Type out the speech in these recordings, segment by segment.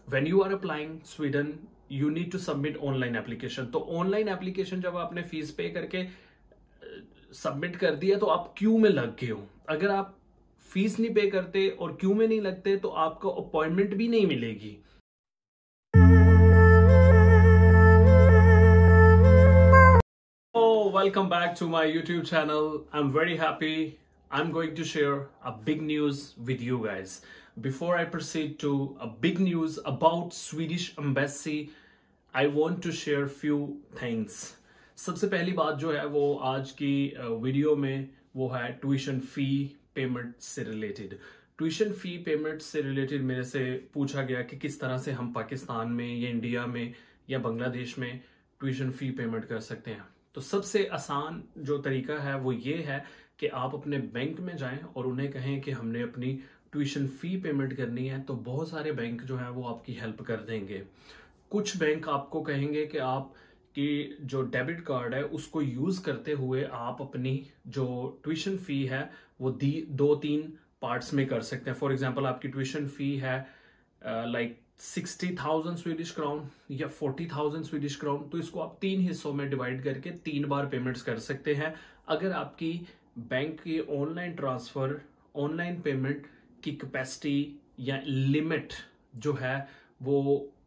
When you are applying Sweden you need to submit online application. तो online application जब आपने fees पे करके सबमिट कर दिया तो आप क्यू में लग गए हो। अगर आप फीस नहीं पे करते और क्यू में नहीं लगते तो आपको अपॉइंटमेंट भी नहीं मिलेगी। Welcome back to my YouTube channel. I'm very happy. I'm going to share a big news with you guys. Before I proceed to a big news about Swedish Embassy, I want to share few things. सबसे पहली बात जो है वो आज की video में वो है ट्यूशन फी पेमेंट से रिलेटेड। ट्यूशन फी पेमेंट से रिलेटेड मेरे से पूछा गया कि किस तरह से हम पाकिस्तान में या इंडिया में या बांग्लादेश में ट्यूशन फी पेमेंट कर सकते हैं। तो सबसे आसान जो तरीका है वो ये है कि आप अपने बैंक में जाएं और उन्हें कहें कि हमने अपनी ट्यूशन फी पेमेंट करनी है, तो बहुत सारे बैंक जो है वो आपकी हेल्प कर देंगे। कुछ बैंक आपको कहेंगे कि आप की जो डेबिट कार्ड है उसको यूज करते हुए आप अपनी जो ट्यूशन फी है वो 2-3 पार्ट्स में कर सकते हैं। फॉर एग्जांपल आपकी ट्यूशन फी है लाइक 60,000 स्वीडिश क्राउन या 40,000 स्वीडिश क्राउन, तो इसको आप 3 हिस्सों में डिवाइड करके 3 बार पेमेंट्स कर सकते हैं। अगर आपकी बैंक की ऑनलाइन ट्रांसफर ऑनलाइन पेमेंट की कैपेसिटी या लिमिट जो है वो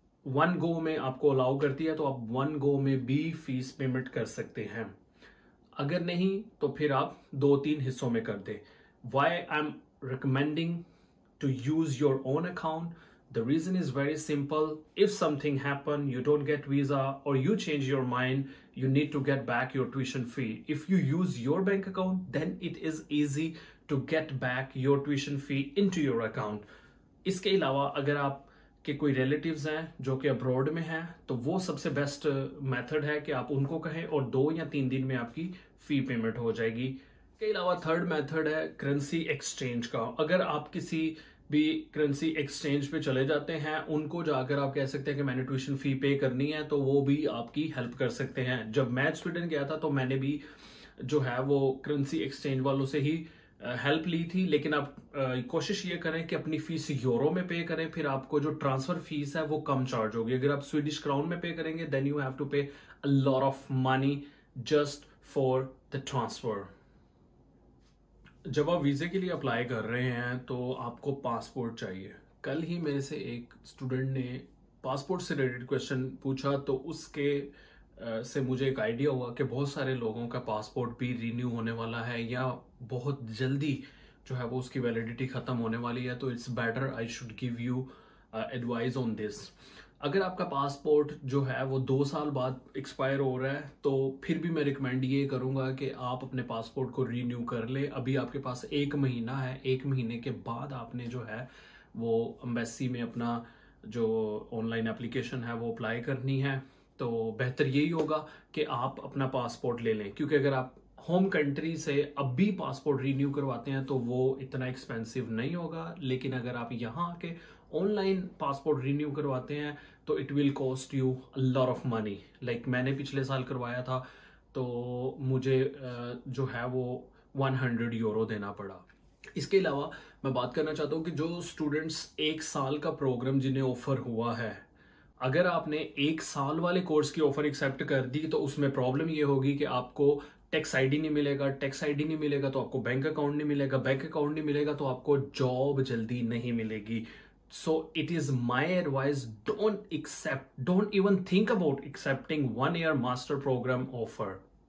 1 गो में आपको अलाउ करती है तो आप 1 गो में भी फीस पेमेंट कर सकते हैं। अगर नहीं तो फिर आप 2-3 हिस्सों में कर दें। Why I am recommending to use your own account? The reason is very simple. If something happen, you don't get visa or you change your mind, you need to get back your tuition fee. If you use your bank account, then it is easy to get back your tuition fee into your account. इसके अलावा अगर आप के कोई relatives हैं जो कि abroad में हैं तो वो सबसे बेस्ट मेथड है कि आप उनको कहें और 2 या 3 दिन में आपकी फी पेमेंट हो जाएगी। इसके अलावा थर्ड मेथड है करेंसी एक्सचेंज का। अगर आप किसी भी करेंसी एक्सचेंज पे चले जाते हैं उनको जाकर आप कह सकते हैं कि मैंने ट्यूशन फी पे करनी है, तो वो भी आपकी हेल्प कर सकते हैं। जब मैं स्वीडन गया था तो मैंने भी जो है वो करेंसी एक्सचेंज वालों से ही हेल्प ली थी, लेकिन आप कोशिश ये करें कि अपनी फीस यूरो में पे करें, फिर आपको जो ट्रांसफर फीस है वो कम चार्ज होगी। अगर आप स्वीडिश क्राउन में पे करेंगे then you have to pay a lot of money just for the transfer. जब आप वीज़े के लिए अप्लाई कर रहे हैं तो आपको पासपोर्ट चाहिए। कल ही मेरे से एक स्टूडेंट ने पासपोर्ट से रिलेटेड क्वेश्चन पूछा, तो उसके से मुझे एक आइडिया हुआ कि बहुत सारे लोगों का पासपोर्ट भी रिन्यू होने वाला है या बहुत जल्दी जो है वो उसकी वैलिडिटी ख़त्म होने वाली है। तो it's better I should give you advice on this. अगर आपका पासपोर्ट जो है वो 2 साल बाद एक्सपायर हो रहा है तो फिर भी मैं रिकमेंड ये करूंगा कि आप अपने पासपोर्ट को रीन्यू कर ले। अभी आपके पास 1 महीना है, 1 महीने के बाद आपने जो है वो एम्बेसी में अपना जो ऑनलाइन एप्लीकेशन है वो अप्लाई करनी है। तो बेहतर यही होगा कि आप अपना पासपोर्ट ले लें, क्योंकि अगर आप होम कंट्री से अब भी पासपोर्ट रीन्यू करवाते हैं तो वो इतना एक्सपेंसिव नहीं होगा, लेकिन अगर आप यहाँ आके ऑनलाइन पासपोर्ट रीन्यू करवाते हैं तो it will cost you a lot of money. Like मैंने पिछले साल करवाया था तो मुझे जो है वो 100 यूरो देना पड़ा। इसके अलावा मैं बात करना चाहता हूँ कि जो स्टूडेंट्स 1 साल का प्रोग्राम जिन्हें ऑफर हुआ है, अगर आपने 1 साल वाले कोर्स की ऑफर एक्सेप्ट कर दी तो उसमें प्रॉब्लम ये होगी कि आपको टैक्स आईडी नहीं मिलेगा, टैक्स आईडी नहीं मिलेगा तो आपको बैंक अकाउंट नहीं मिलेगा, बैंक अकाउंट नहीं मिलेगा तो आपको जॉब जल्दी नहीं मिलेगी। So it is my advice, don't even think about accepting 1-year master program offer.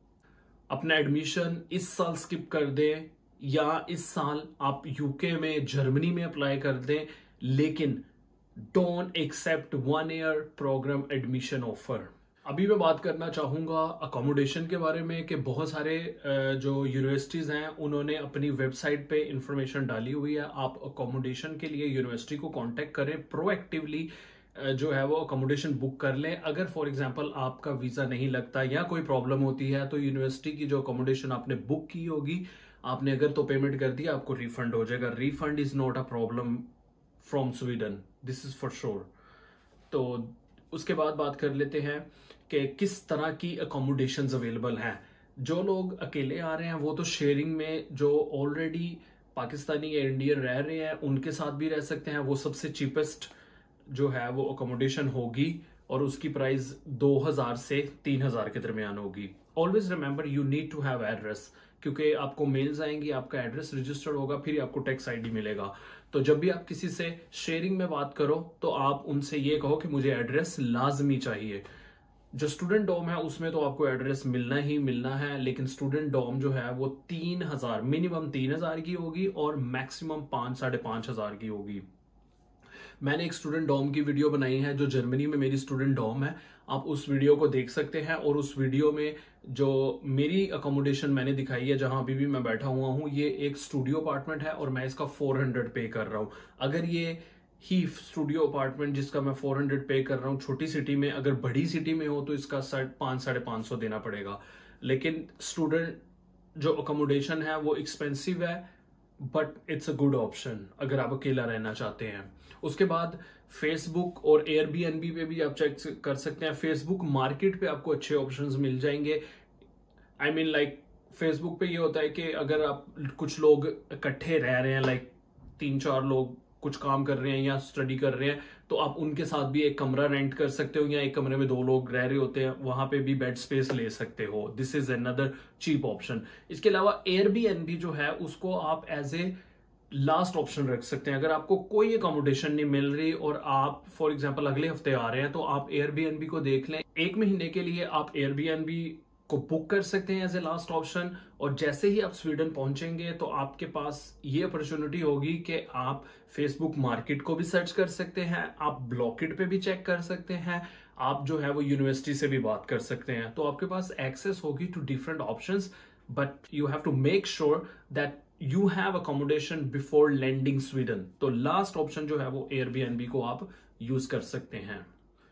अपना एडमिशन इस साल स्किप कर दें या इस साल आप यूके में जर्मनी में अप्लाई कर दें, लेकिन don't accept 1-year program admission offer. अभी मैं बात करना चाहूँगा अकोमोडेशन के बारे में कि बहुत सारे जो यूनिवर्सिटीज़ हैं उन्होंने अपनी वेबसाइट पे इंफॉर्मेशन डाली हुई है। आप अकोमोडेशन के लिए यूनिवर्सिटी को कांटेक्ट करें, प्रोएक्टिवली जो है वो अकोमोडेशन बुक कर लें। अगर फॉर एग्जांपल आपका वीज़ा नहीं लगता या कोई प्रॉब्लम होती है तो यूनिवर्सिटी की जो अकोमोडेशन आपने बुक की होगी, आपने अगर तो पेमेंट कर दिया आपको रिफंड हो जाएगा। Refund is not a problem from Sweden, this is for sure. तो उसके बाद बात कर लेते हैं कि किस तरह की अकोमोडेशंस अवेलेबल हैं। जो लोग अकेले आ रहे हैं वो तो शेयरिंग में, जो ऑलरेडी पाकिस्तानी या इंडियन रह रहे हैं उनके साथ भी रह सकते हैं, वो सबसे चीपेस्ट जो है वो अकोमोडेशन होगी और उसकी प्राइस 2000 से 3000 के दरमियान होगी। Always remember you need to have address, क्योंकि आपको मेल्स आएंगी, आपका एड्रेस रजिस्टर्ड होगा, फिर आपको टैक्स आईडी मिलेगा। तो जब भी आप किसी से शेयरिंग में बात करो तो आप उनसे ये कहो कि मुझे एड्रेस लाजमी चाहिए। जो स्टूडेंट डॉम है उसमें तो आपको एड्रेस मिलना ही मिलना है, लेकिन स्टूडेंट डॉम जो है वो 3000 मिनिमम 3000 की होगी और मैक्सिमम 5-5.5 की होगी। मैंने एक स्टूडेंट डॉम की वीडियो बनाई है जो जर्मनी में मेरी स्टूडेंट डॉम है, आप उस वीडियो को देख सकते हैं। और उस वीडियो में जो मेरी अकोमोडेशन मैंने दिखाई है जहां अभी भी मैं बैठा हुआ हूं, ये एक स्टूडियो अपार्टमेंट है और मैं इसका 400 पे कर रहा हूं। अगर ये ही स्टूडियो अपार्टमेंट जिसका मैं 400 पे कर रहा हूँ छोटी सिटी में, अगर बड़ी सिटी में हो तो इसका 500-550 देना पड़ेगा। लेकिन स्टूडेंट जो अकोमोडेशन है वो एक्सपेंसिव है, but it's a good option अगर आप अकेला रहना चाहते हैं। उसके बाद फेसबुक और एयरबीएनबी पे भी आप चेक कर सकते हैं। फेसबुक मार्केट पे आपको अच्छे ऑप्शंस मिल जाएंगे। आई मीन लाइक फेसबुक पे ये होता है कि अगर आप कुछ लोग इकट्ठे रह रहे हैं, लाइक 3-4 लोग कुछ काम कर रहे हैं या स्टडी कर रहे हैं, तो आप उनके साथ भी एक कमरा रेंट कर सकते हो, या एक कमरे में 2 लोग रह रहे होते हैं वहां पे भी बेड स्पेस ले सकते हो। This is another cheap option. इसके अलावा एयरबीएनबी जो है उसको आप एज ए लास्ट ऑप्शन रख सकते हैं। अगर आपको कोई अकोमोडेशन नहीं मिल रही और आप फॉर एग्जांपल अगले हफ्ते आ रहे हैं, तो आप एयरबीएनबी को देख लें। 1 महीने के लिए आप एयरबीएनबी को बुक कर सकते हैं एज ए लास्ट ऑप्शन। और जैसे ही आप स्वीडन पहुंचेंगे तो आपके पास ये अपॉर्चुनिटी होगी कि आप फेसबुक मार्केट को भी सर्च कर सकते हैं, आप ब्लॉकेट पे भी चेक कर सकते हैं, आप जो है वो यूनिवर्सिटी से भी बात कर सकते हैं। तो आपके पास एक्सेस होगी to different options, but you have to make sure that you have accommodation before landing Sweden. तो लास्ट ऑप्शन जो है वो एयरबीएनबी को आप यूज कर सकते हैं।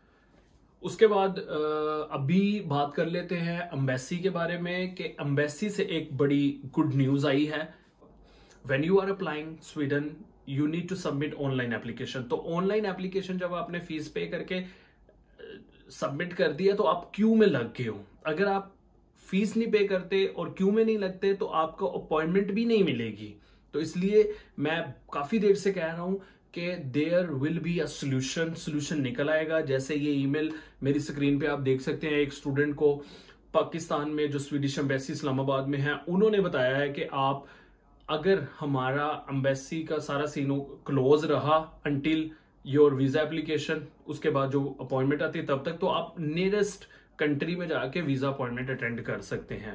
उसके बाद अभी बात कर लेते हैं एम्बेसी के बारे में कि एम्बेसी से एक बड़ी गुड न्यूज आई है। When you are applying Sweden you need to submit online application. तो ऑनलाइन एप्लीकेशन जब आपने फीस पे करके सबमिट कर दिया तो आप क्यू में लग गए हो। अगर आप फीस नहीं पे करते और क्यू में नहीं लगते तो आपको अपॉइंटमेंट भी नहीं मिलेगी। तो इसलिए मैं काफी देर से कह रहा हूं कि there will be a solution निकल आएगा। जैसे ये ईमेल मेरी स्क्रीन पे आप देख सकते हैं, एक स्टूडेंट को पाकिस्तान में जो स्वीडिश एम्बेसी इस्लामाबाद में है उन्होंने बताया है कि आप अगर हमारा एम्बेसी का सारा सीन क्लोज रहा अंटिल योर वीजा एप्लीकेशन, उसके बाद जो अपॉइंटमेंट आती है तब तक, तो आप नियरेस्ट कंट्री में जाके वीजा अपॉइंटमेंट अटेंड कर सकते हैं।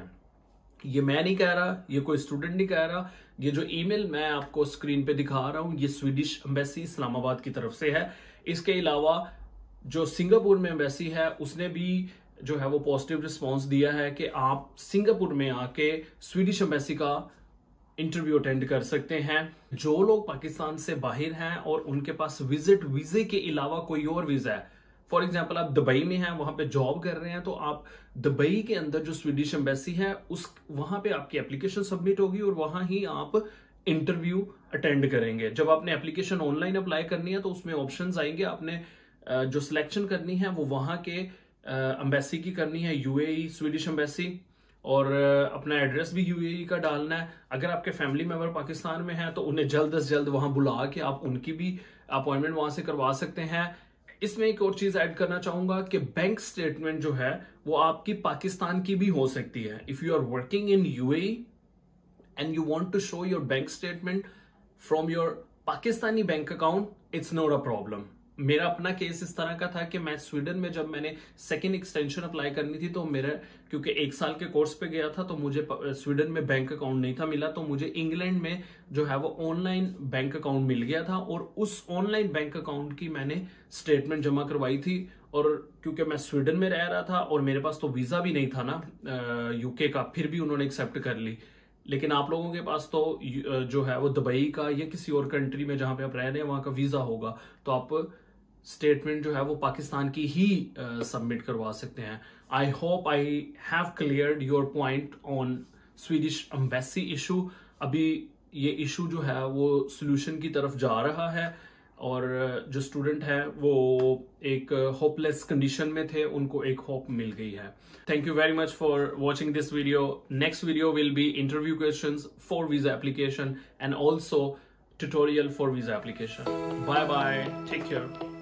ये मैं नहीं कह रहा, ये कोई स्टूडेंट नहीं कह रहा, ये जो ईमेल मैं आपको स्क्रीन पे दिखा रहा हूं ये स्वीडिश एम्बेसी इस्लामाबाद की तरफ से है। इसके अलावा जो सिंगापुर में एम्बेसी है उसने भी जो है वो पॉजिटिव रिस्पांस दिया है कि आप सिंगापुर में आके स्वीडिश एम्बेसी का इंटरव्यू अटेंड कर सकते हैं। जो लोग पाकिस्तान से बाहर हैं और उनके पास विजिट वीजे के अलावा कोई और वीजा है, फॉर एग्जाम्पल आप दुबई में हैं, वहां पे जॉब कर रहे हैं, तो आप दुबई के अंदर जो स्वीडिश एम्बेसी है उस वहां पे आपकी एप्लीकेशन सबमिट होगी और वहां ही आप इंटरव्यू अटेंड करेंगे। जब आपने एप्लीकेशन ऑनलाइन अप्लाई करनी है तो उसमें ऑप्शंस आएंगे, आपने जो सिलेक्शन करनी है वो वहां के एम्बेसी की करनी है, यूएई स्वीडिश एम्बेसी, और अपना एड्रेस भी यूएई का डालना है। अगर आपके फैमिली मेंबर पाकिस्तान में हैं तो उन्हें जल्द से जल्द वहां बुला के आप उनकी भी अपॉइंटमेंट वहां से करवा सकते हैं। इसमें एक और चीज ऐड करना चाहूंगा कि बैंक स्टेटमेंट जो है वो आपकी पाकिस्तान की भी हो सकती है। If you are working in UAE and you want to show your bank statement from your Pakistani bank account, it's not a problem. मेरा अपना केस इस तरह का था कि मैं स्वीडन में जब मैंने सेकेंड एक्सटेंशन अप्लाई करनी थी तो मेरा क्योंकि 1 साल के कोर्स पे गया था तो मुझे स्वीडन में बैंक अकाउंट नहीं था मिला, तो मुझे इंग्लैंड में जो है वो ऑनलाइन बैंक अकाउंट मिल गया था और उस ऑनलाइन बैंक अकाउंट की मैंने स्टेटमेंट जमा करवाई थी। और क्योंकि मैं स्वीडन में रह रहा था और मेरे पास तो वीजा भी नहीं था ना यूके का, फिर भी उन्होंने एक्सेप्ट कर ली। लेकिन आप लोगों के पास तो जो है वो दुबई का या किसी और कंट्री में जहां पे आप रह रहे हैं वहां का वीजा होगा, तो आप स्टेटमेंट जो है वो पाकिस्तान की ही सबमिट करवा सकते हैं। I hope I have cleared your point on Swedish embassy issue. अभी ये इशू जो है वो सोल्यूशन की तरफ जा रहा है और जो स्टूडेंट है वो एक होपलेस कंडीशन में थे, उनको एक होप मिल गई है। Thank you very much for watching this video. Next video will be interview questions for visa application and also tutorial for visa application. Bye bye, take care.